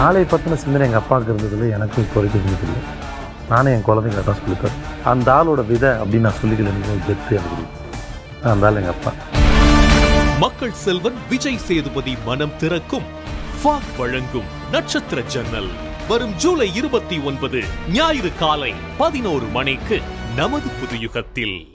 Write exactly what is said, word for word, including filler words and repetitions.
நாளை பற்றின சிந்தனை எங்கள் அப்பாவுக்கு இருந்ததில்லை, எனக்கும் இப்போ வரைக்கும் இருந்ததில்லை. நானே என் குழந்தைங்க தான் சொல்லித்தரேன். அந்த ஆளோட விதை அப்படின்னு நான் சொல்லிக்கல, கெத்து எனக்கு. அந்த ஆள் எங்கள் அப்பா. மக்கள் செல்வன் விஜய் சேதுபதி மனம் திறக்கும் ஃபாக் வழங்கும் நட்சத்திர ஜன்னல் வரும் ஜூலை இருபத்தி ஒன்பது ஞாயிறு காலை பதினோரு மணிக்கு நமது புதுயுகத்தில்.